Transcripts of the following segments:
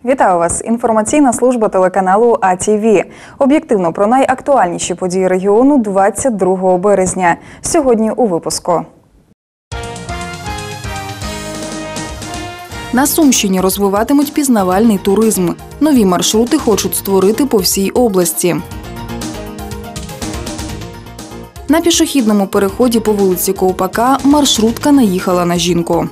Вітаю вас! Інформаційна служба телеканалу АТВ. Об'єктивно про найактуальніші події регіону 22 березня. Сьогодні у випуску. На Сумщині розвиватимуть пізнавальний туризм. Нові маршрути хочуть створити по всій області. На пішохідному переході по вулиці Ковпака маршрутка наїхала на жінку.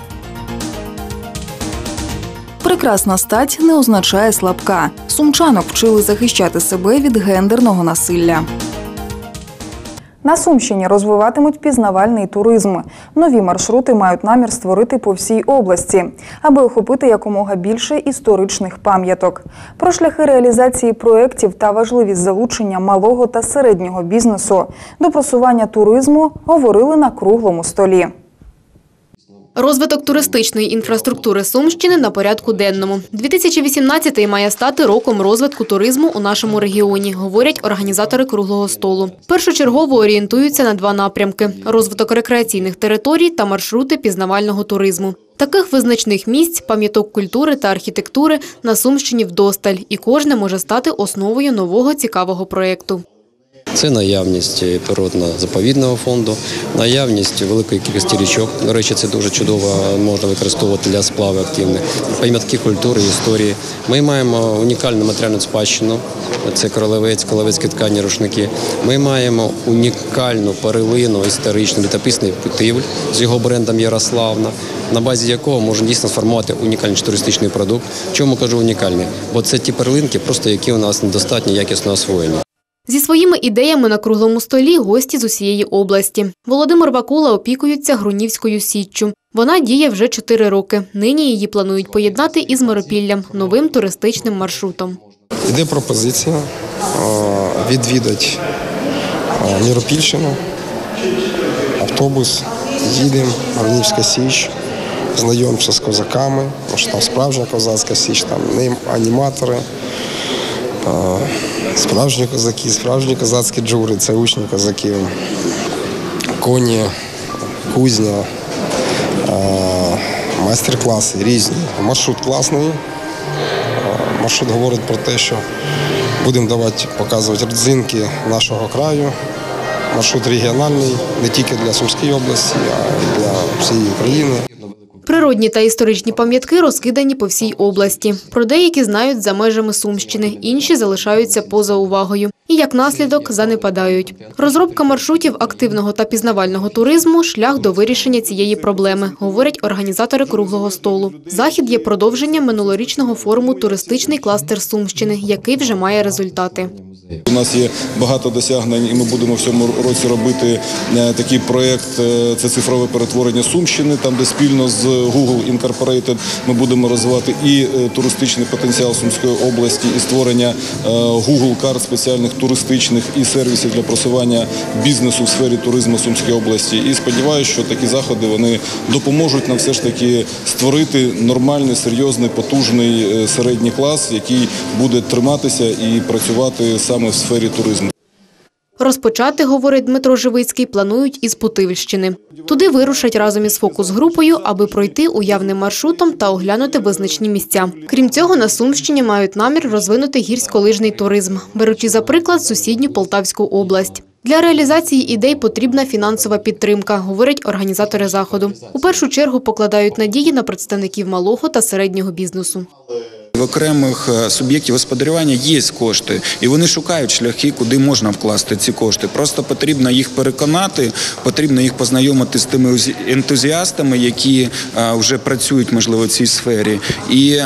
Прекрасна стать не означає слабка. Сумчанок вчили захищати себе від гендерного насилля. На Сумщині розвиватимуть пізнавальний туризм. Нові маршрути мають намір створити по всій області, аби охопити якомога більше історичних пам'яток. Про шляхи реалізації проєктів та важливість залучення малого та середнього бізнесу до просування туризму говорили на круглому столі. Розвиток туристичної інфраструктури Сумщини на порядку денному. 2018-й має стати роком розвитку туризму у нашому регіоні, говорять організатори круглого столу. Першочергово орієнтуються на два напрямки – розвиток рекреаційних територій та маршрути пізнавального туризму. Таких визначних місць, пам'яток культури та архітектури на Сумщині вдосталь, і кожне може стати основою нового цікавого проєкту. Це наявність природно-заповідного фонду, наявність великої кількості річок. До речі, це дуже чудово можна використовувати для сплаву активних. Пам'ятки культури, історії. Ми маємо унікальну матеріальну спадщину. Це королевецькі ткані, рушники. Ми маємо унікальну перлину, історичну, літописний Путивль з його брендом Ярославна, на базі якого можна дійсно сформувати унікальний туристичний продукт. Чому кажу унікальний? Бо це ті перлинки, просто які у нас недостатньо якісно освоєні. Зі своїми ідеями на круглому столі гості з усієї області. Володимир Вакула опікується Грунівською січчю. Вона діє вже 4 роки. Нині її планують поєднати із Миропіллям – новим туристичним маршрутом. Іде пропозиція відвідати Миропільщину, автобус, їдемо, Грунівська січ, знайомимося з козаками, може там справжня козацька січ, там аніматори. Справжні козаки, справжні козацькі джури, це учні козаків, коні, кузня, майстер-класи різні. Маршрут класний, маршрут говорить про те, що будемо показувати родзинки нашого краю. Маршрут регіональний, не тільки для Сумської області, а й для всієї України. Природні та історичні пам'ятки розкидані по всій області. Про деякі знають за межами Сумщини, інші залишаються поза увагою. І як наслідок занепадають. Розробка маршрутів активного та пізнавального туризму – шлях до вирішення цієї проблеми, говорять організатори круглого столу. Захід є продовженням минулорічного форуму «Туристичний кластер Сумщини», який вже має результати. У нас є багато досягнень, і ми будемо в цьому році робити такий проєкт – це цифрове перетворення Сумщини, там де спільно з Google Incorporated ми будемо розвивати і туристичний потенціал Сумської області, і створення Google карт спеціальних туристичних і сервісів для просування бізнесу в сфері туризму Сумської області. І сподіваюся, що такі заходи вони допоможуть нам все ж таки створити нормальний, серйозний, потужний середній клас, який буде триматися і працювати саме в сфері туризму. Розпочати, говорить Дмитро Живицький, планують із Путивльщини. Туди вирушать разом із фокус-групою, аби пройти уявним маршрутом та оглянути визначні місця. Крім цього, на Сумщині мають намір розвинути гірськолижний туризм, беручи за приклад сусідню Полтавську область. Для реалізації ідей потрібна фінансова підтримка, говорять організатори заходу. У першу чергу покладають надії на представників малого та середнього бізнесу. В окремих суб'єктів господарювання є кошти, і вони шукають шляхи, куди можна вкласти ці кошти. Просто потрібно їх переконати, потрібно їх познайомити з тими ентузіастами, які вже працюють, можливо, в цій сфері, і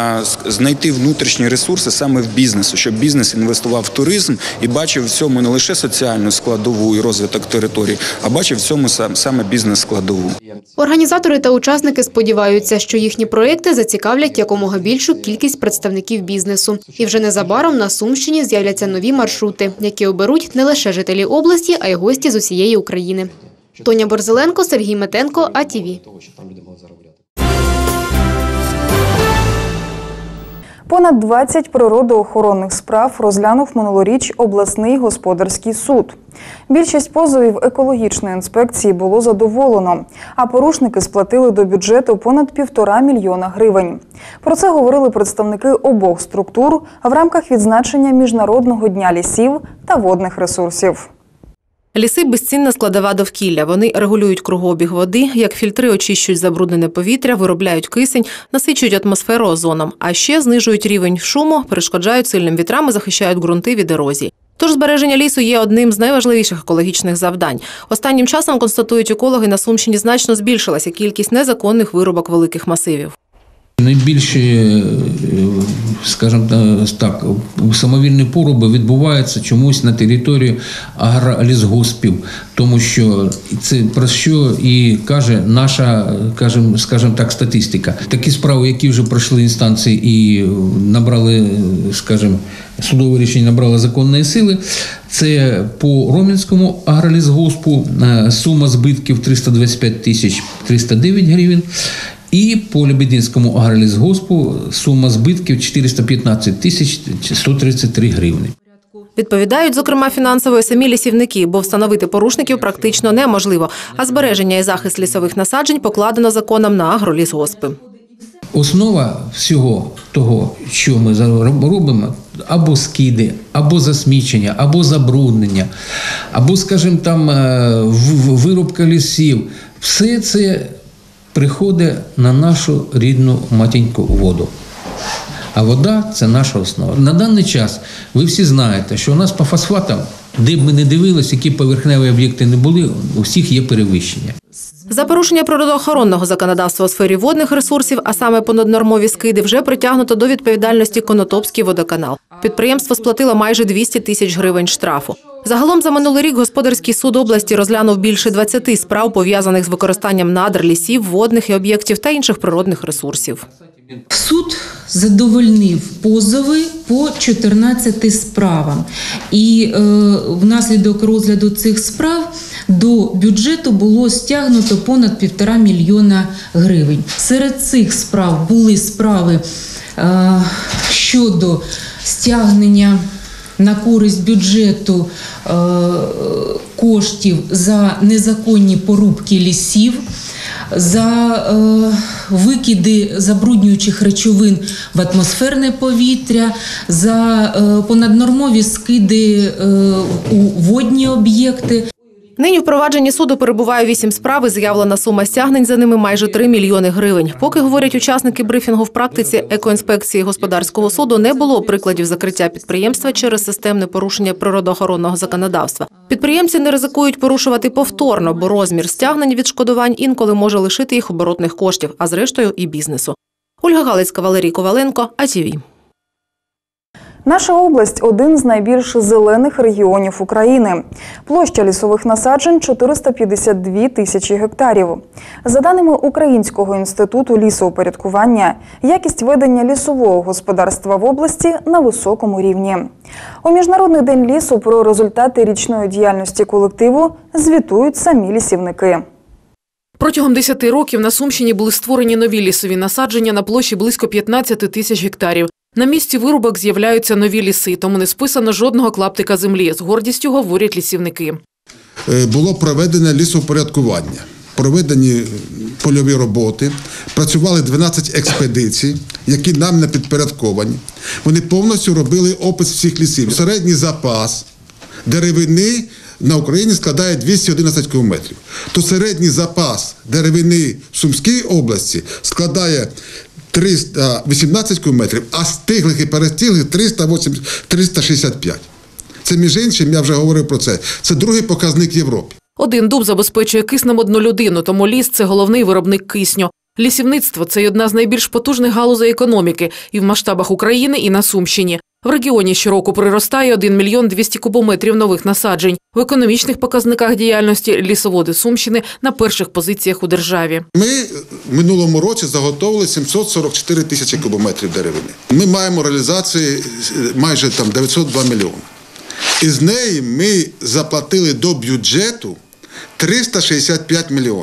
знайти внутрішні ресурси саме в бізнесу, щоб бізнес інвестував в туризм і бачив в цьому не лише соціальну складову і розвиток територій, а бачив в цьому саме бізнес-складову. Організатори та учасники сподіваються, що їхні проєкти зацікавлять якомога більшу кількість представників бізнесу. І вже незабаром на Сумщині з'являться нові маршрути, які оберуть не лише жителі області, а й гості з усієї України. Тоня Борзеленко, Сергій Метенко, АТВ. Понад 20 природоохоронних справ розглянув минулоріч обласний господарський суд. Більшість позовів екологічної інспекції було задоволено, а порушники сплатили до бюджету понад 1,5 мільйона гривень. Про це говорили представники обох структур в рамках відзначення Міжнародного дня лісів та водних ресурсів. Ліси – безцінна складова довкілля. Вони регулюють кругообіг води, як фільтри очищують забруднене повітря, виробляють кисень, насичують атмосферу озоном, а ще знижують рівень шуму, перешкоджають сильним вітрам і захищають ґрунти від ерозії. Тож збереження лісу є одним з найважливіших екологічних завдань. Останнім часом, констатують екологи, на Сумщині значно збільшилася кількість незаконних вирубок великих масивів. Найбільші, скажімо так, самовільні поруби відбуваються чомусь на території агролісгоспів, тому що це про що і каже наша, скажімо так, статистика. Такі справи, які вже пройшли інстанції і набрали, скажімо, судове рішення набрало законної сили, це по Ромінському агролісгоспу сума збитків 325 тисяч 309 гривень. І по Лебединському агролісгоспу сума збитків 415 тисяч 133 гривні. Відповідають, зокрема, фінансово і самі лісівники, бо встановити порушників практично неможливо, а збереження і захист лісових насаджень покладено законом на агролісгоспи. Основа всього того, що ми робимо, або скиди, або засмічення, або забруднення, або, скажімо, там вирубка лісів, все це приходить на нашу рідну матіньку воду. А вода – це наша основа. На даний час ви всі знаєте, що у нас по фосфатам, де б ми не дивилися, які поверхневі об'єкти не були, у всіх є перевищення. За порушення природоохоронного законодавства у сфері водних ресурсів, а саме понаднормові скиди, вже притягнуто до відповідальності Конотопський водоканал. Підприємство сплатило майже 200 тисяч гривень штрафу. Загалом за минулий рік господарський суд області розглянув більше 20 справ, пов'язаних з використанням надр, лісів, водних і об'єктів та інших природних ресурсів. Суд задовольнив позови по 14 справам. І внаслідок розгляду цих справ до бюджету було стягнуто понад 1,5 мільйона гривень. Серед цих справ були справи щодо стягнення на користь бюджету коштів за незаконні порубки лісів, за викиди забруднюючих речовин в атмосферне повітря, за понаднормові скиди у водні об'єкти. Нині в провадженні суду перебуває 8 справ і заявлена сума стягнень за ними майже 3 мільйони гривень. Поки, говорять учасники брифінгу, в практиці екоінспекції господарського суду не було прикладів закриття підприємства через системне порушення природоохоронного законодавства. Підприємці не ризикують порушувати повторно, бо розмір стягнень відшкодувань інколи може лишити їх оборотних коштів, а зрештою і бізнесу. Ольга Галицька, Валерій Коваленко, АТВ. Наша область – один з найбільш зелених регіонів України. Площа лісових насаджень – 452 тисячі гектарів. За даними Українського інституту лісоупорядкування, якість ведення лісового господарства в області на високому рівні. У Міжнародний день лісу про результати річної діяльності колективу звітують самі лісівники. Протягом 10 років на Сумщині були створені нові лісові насадження на площі близько 15 тисяч гектарів. На місці вирубок з'являються нові ліси, тому не списано жодного клаптика землі, з гордістю говорять лісівники. Було проведене лісоупорядкування, проведені польові роботи, працювали 12 експедицій, які нам не підпорядковані. Вони повністю робили опис всіх лісів. Середній запас деревини на Україні складає 211 кілометрів. То середній запас деревини в Сумській області складає 318 кілометрів, а стиглих і перестиглих 365. Це, між іншим, я вже говорив про це, це другий показник Європи. Один дуб забезпечує киснем одну людину, тому ліс – це головний виробник кисню. Лісівництво – це одна з найбільш потужних галузей економіки і в масштабах України, і на Сумщині. В регіоні щороку приростає 1 мільйон 200 кубометрів нових насаджень. В економічних показниках діяльності лісоводи Сумщини на перших позиціях у державі. Ми в минулому році заготовили 744 тисячі кубометрів деревини. Ми маємо реалізації майже 902 мільйони. Із неї ми заплатили до бюджету 365 мільйонів.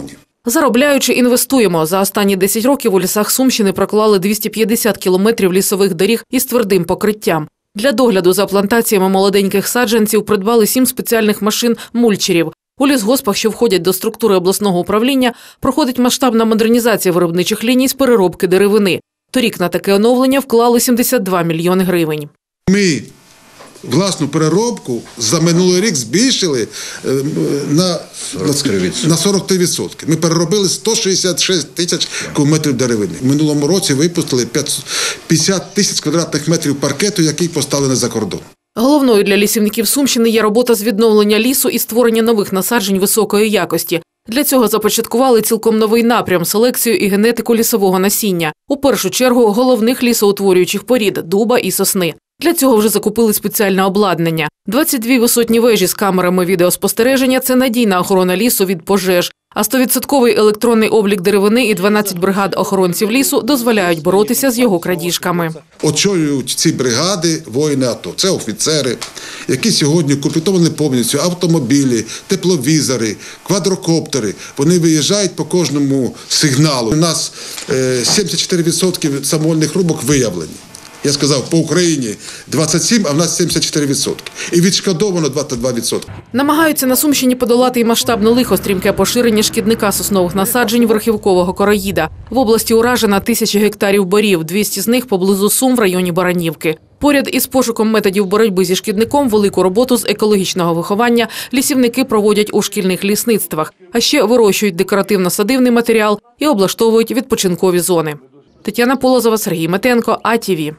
Заробляючи, інвестуємо. За останні 10 років у лісах Сумщини проклали 250 кілометрів лісових доріг із твердим покриттям. Для догляду за плантаціями молоденьких саджанців придбали 7 спеціальних машин-мульчерів. У лісгоспах, що входять до структури обласного управління, проходить масштабна модернізація виробничих ліній з переробки деревини. Торік на таке оновлення вклали 72 мільйони гривень. Ми власну переробку за минулий рік збільшили на 43%. Ми переробили 166 тисяч кубометрів деревини. В минулому році випустили 50 тисяч квадратних метрів паркету, який поставлений за кордон. Головною для лісівників Сумщини є робота з відновлення лісу і створення нових насаджень високої якості. Для цього започаткували цілком новий напрям – селекцію і генетику лісового насіння. У першу чергу – головних лісоутворюючих порід – дуба і сосни. Для цього вже закупили спеціальне обладнання. 22 висотні вежі з камерами відеоспостереження – це надійна охорона лісу від пожеж. А 100% електронний облік деревини і 12 бригад охоронців лісу дозволяють боротися з його крадіжками. Очолюють ці бригади воїни АТО. Це офіцери, які сьогодні укомплектовані повністю автомобілі, тепловізори, квадрокоптери. Вони виїжджають по кожному сигналу. У нас 74% самовольних рубок виявлені. Я сказав, по Україні 27, а в нас 74%. І відшкодовано 22%. Намагаються на Сумщині подолати і масштабне лихо – стрімке поширення шкідника соснових насаджень верхівкового короїда. В області уражено 1000 гектарів борів, 200 з них поблизу Сум в районі Баранівки. Поряд із пошуком методів боротьби зі шкідником велику роботу з екологічного виховання лісівники проводять у шкільних лісництвах. А ще вирощують декоративно-садивний матеріал і облаштовують відпочинкові зони. Тетяна Полозова, Сергій Метенко, АТВ.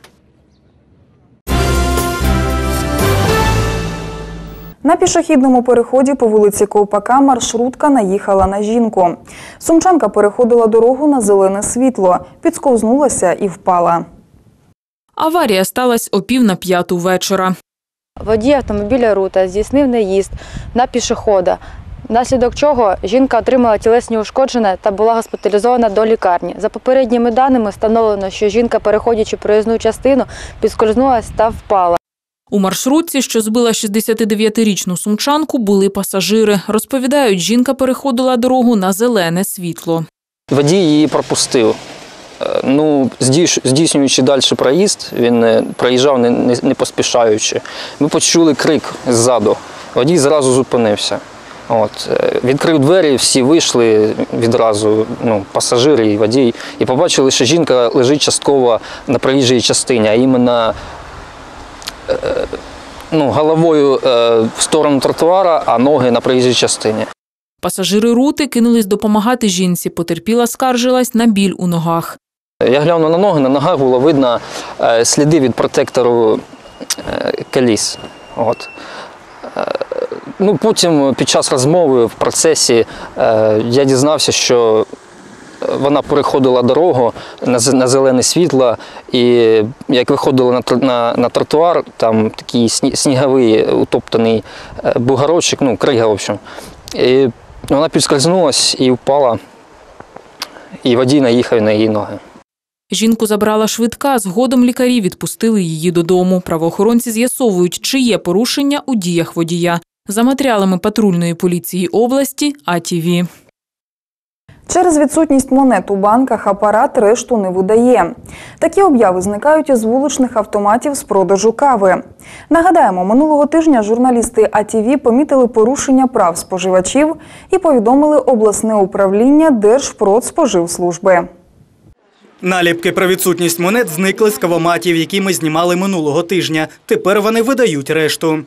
На пішохідному переході по вулиці Ковпака маршрутка наїхала на жінку. Сумчанка переходила дорогу на зелене світло, підсковзнулася і впала. Аварія сталася о 4:45 вечора. Водій автомобіля «Рута» здійснив наїзд на пішохода, внаслідок чого жінка отримала тілесні ушкодження та була госпіталізована до лікарні. За попередніми даними встановлено, що жінка, переходячи проїзну частину, підскользнулася та впала. У маршрутці, що збила 69-річну сумчанку, були пасажири. Розповідають, жінка переходила дорогу на зелене світло. Водій її пропустив. Здійснюючи далі проїзд, він проїжджав не поспішаючи. Ми почули крик ззаду. Водій зразу зупинився. Відкрив двері, всі вийшли відразу, пасажири і водій, і побачили, що жінка лежить частково на проїжджій частині, а іменно головою в сторону тротуара, а ноги на проїжджій частині. Пасажири «Рути» кинулись допомагати жінці, потерпіла скаржилась на біль у ногах. Я глянув на ноги, на ногах було видно сліди від протектору коліс. Потім під час розмови в процесі я дізнався, що вона переходила дорогу на зелене світло, і як виходила на тротуар, там такий сніговий утоптаний бугорочок, крига, в общем. І вона підскользнулась і впала, і водій наїхав на її ноги. Жінку забрала швидка, згодом лікарі відпустили її додому. Правоохоронці з'ясовують, чи є порушення у діях водія. За матеріалами патрульної поліції області АТВ. Через відсутність монет у банках апарат решту не видає. Такі обяви зникають із вуличних автоматів з продажу кави. Нагадаємо, минулого тижня журналісти АТВ помітили порушення прав споживачів і повідомили обласне управління Держпродспоживслужби. Наліпки про відсутність монет зникли з кавоматів, які ми знімали минулого тижня. Тепер вони видають решту.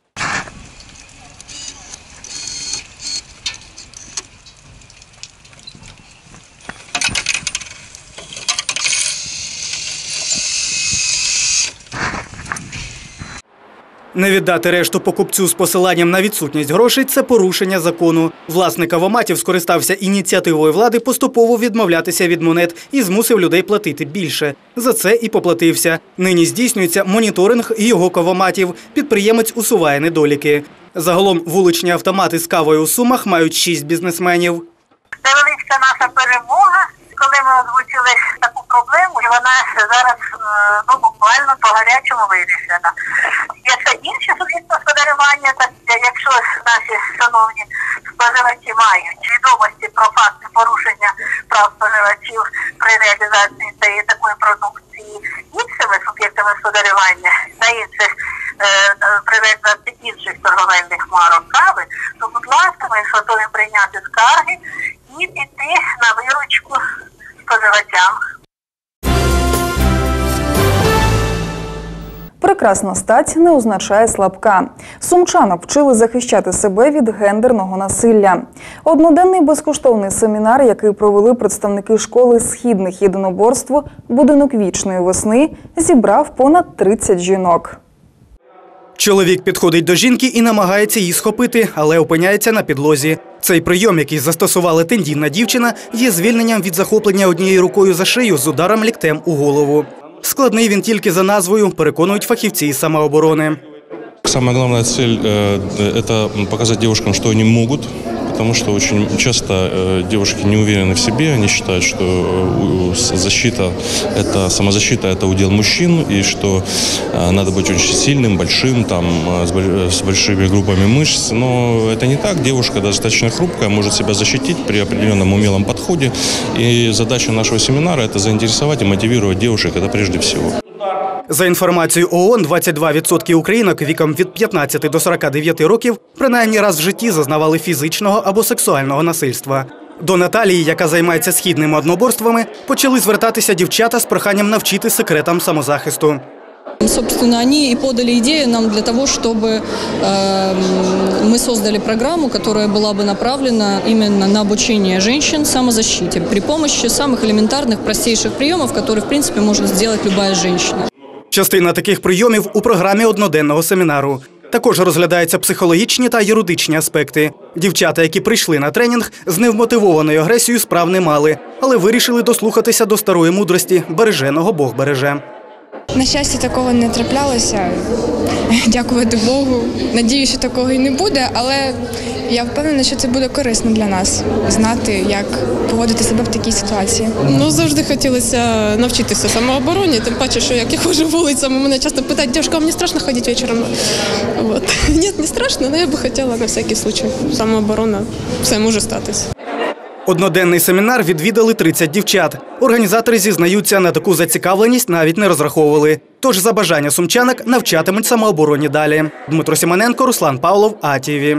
Не віддати решту покупцю з посиланням на відсутність грошей – це порушення закону. Власник кавоматів скористався ініціативою влади поступово відмовлятися від монет і змусив людей платити більше. За це і поплатився. Нині здійснюється моніторинг його кавоматів. Підприємець усуває недоліки. Загалом вуличні автомати з кавою у Сумах мають 6 бізнесменів. Невеличка наша перемога, коли ми озвучили таку проблему, і вона зараз буквально по-гарячому вирішена. Є ще інші суб'єкти господарювання, так якщо наші шановні споживачі мають відомості про факти порушення прав споживачів при реалізації цієї такої продукції іншими суб'єктами господарювання та інших при реалізації інших торговельних марок кави, то, будь ласка, ми готові прийняти скарги і піти на виручку споживачам. Прекрасна стать не означає слабка. Сумчанок вчили захищати себе від гендерного насилля. Одноденний безкоштовний семінар, який провели представники школи східних єдиноборств «Будинок вічної весни», зібрав понад 30 жінок. Чоловік підходить до жінки і намагається її схопити, але опиняється на підлозі. Цей прийом, який застосувала тендітна дівчина, є звільненням від захоплення однією рукою за шию з ударом ліктем у голову. Складний він тільки за назвою, переконують фахівці із самооборони. Самая главная цель – это показать девушкам, что они могут, потому что очень часто девушки не уверены в себе, они считают, что самозащита – это удел мужчин, и что надо быть очень сильным, большим, с большими группами мышц. Но это не так. Девушка достаточно хрупкая, может себя защитить при определенном умелом подходе. И задача нашего семинара – это заинтересовать и мотивировать девушек, это прежде всего. За інформацією ООН, 22% українок віком від 15 до 49 років принаймні раз в житті зазнавали фізичного або сексуального насильства. До Наталії, яка займається східними одноборствами, почали звертатися дівчата з проханням навчити секретам самозахисту. Собственно, они и подали идею нам для того, чтобы мы создали программу, которая была бы направлена именно на обучение женщин самозащите при помощи самых элементарных, простейших приемов, которые, в принципе, может сделать любая женщина. Частина таких прийомів у програмі одноденного семінару. Також розглядаються психологічні та юридичні аспекти. Дівчата, які прийшли на тренінг, з невмотивованою агресією справ не мали, але вирішили дослухатися до старої мудрості «береженого Бог береже». На щастя, такого не траплялося, дякувати Богу. Надію, що такого і не буде, але я впевнена, що це буде корисно для нас – знати, як поводити себе в такій ситуації. Завжди хотілося навчитися самообороні, тим паче, що як я ходжу вулицями, мене часто питають: «Дівчинка, мені страшно ходити вечором?» Ні, не страшно, але я би хотіла на всякий случай. Самооборона, все може статись. Одноденний семінар відвідали 30 дівчат. Організатори зізнаються, на таку зацікавленість навіть не розраховували. Тож за бажання сумчанок навчатимуть самообороні далі. Дмитро Сімоненко, Руслан Павлов, АТВ.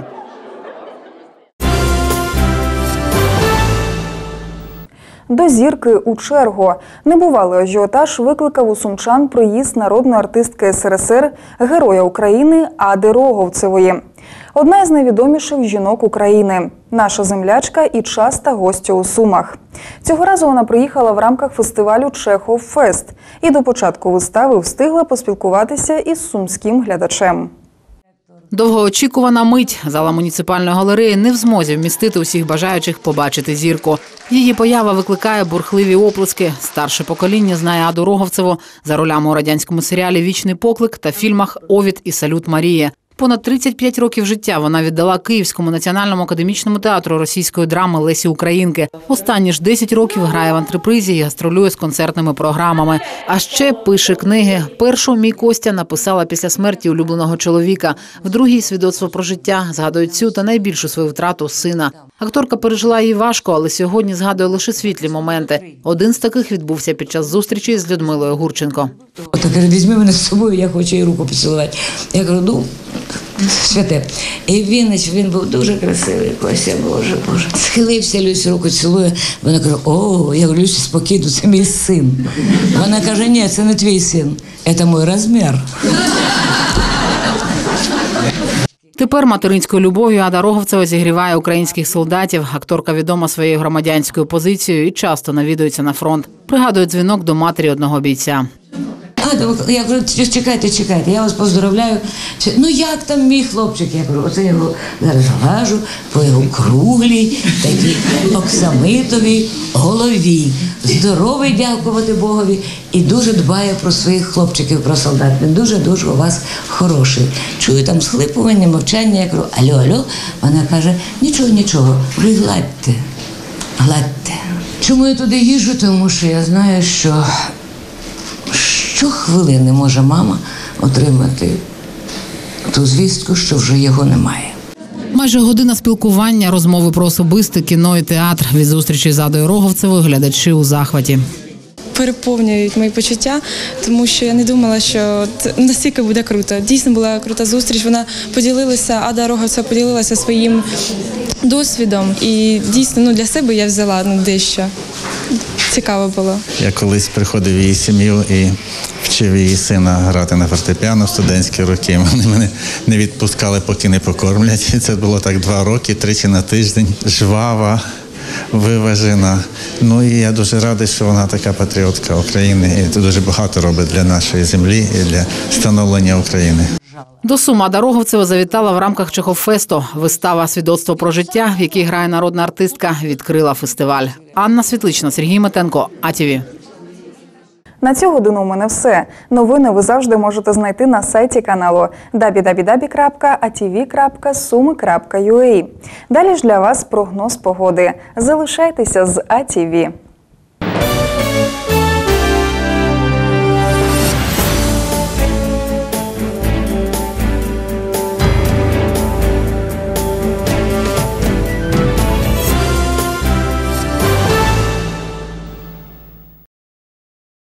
До зірки у чергу. Небувалий ажіотаж викликав у сумчан приїзд народної артистки СРСР, Героя України Ади Роговцевої. Одна із найвідоміших жінок України. Наша землячка і часта гостя у Сумах. Цього разу вона приїхала в рамках фестивалю «Чехов Фест» і до початку вистави встигла поспілкуватися із сумським глядачем. Довгоочікувана мить. Зала муніципальної галереї не в змозі вмістити усіх бажаючих побачити зірку. Її поява викликає бурхливі оплески. Старше покоління знає Аду Роговцеву за ролями у радянському серіалі «Вічний поклик» та фільмах «Овід» і «Салют Марії». Понад 35 років життя вона віддала Київському національному академічному театру російської драми Лесі Українки. Останні ж 10 років грає в антрепризі і гастролює з концертними програмами. А ще пише книги. Першу «Мій Костя» написала після смерті улюбленого чоловіка. В другій «Свідоцтво про життя» згадує цю та найбільшу свою втрату – сина. Акторка пережила її важко, але сьогодні згадує лише світлі моменти. Один з таких відбувся під час зустрічі з Людмилою Гурченко. Так, візьми мене з собою, я хочу їй руку поцілувати. Я кажу, святе. І він був дуже красивий, Костя, Боже. Схилився, Люсі руку цілує. Вона каже: «О, я говорю, Люсі, спокійно, це мій син». Вона каже: «Ні, це не твій син, це мій розмір». Тепер материнською любов'ю Ада Роговцева зігріває українських солдатів. Акторка відома своєю громадянською позицією і часто навідується на фронт. Пригадує дзвінок до матері одного бійця. Я кажу: чекайте, я вас поздоровляю. Ну як там мій хлопчик? Я кажу: оце я його зараз глажу по його круглій, такій оксамитовій голові. Здоровий, дякувати Богові, і дуже дбає про своїх хлопчиків, про солдат. Він дуже-дуже у вас хороший. Чую там схлипування, мовчання. Я кажу: алло. Вона каже: нічого, ви гладьте. Чому я туди їжджу? Тому що я знаю, що щохвилини може мама отримати ту звістку, що вже його немає. Майже година спілкування, розмови про особисте, кіно і театр. Від зустрічі з Адою Роговцевою глядачі у захваті. Переповнюють мої почуття, тому що я не думала, що це настільки буде круто. Дійсно була крута зустріч, вона поділилася, Ада Роговцева поділилася своїм досвідом. І дійсно для себе я взяла дещо. Цікаво було. Я колись приходив в її сім'ю і вчив її сина грати на фортепіано в студентські роки. Вони мене не відпускали, поки не покормлять. І це було так 2 роки, 3 на тиждень. Жвава, виважена. Ну і я дуже радий, що вона така патріотка України. І дуже багато робить для нашої землі і для становлення України. До Сум Ада Роговцева завітала в рамках Чехов-фесту. Вистава «Свідоцтво про життя», в якій грає народна артистка, відкрила фестиваль. Анна Світлична, Сергій Метенко, АТВ. На цю годину у мене все. Новини ви завжди можете знайти на сайті каналу www.atv.sumi.ua. Далі ж для вас прогноз погоди. Залишайтеся з АТВ.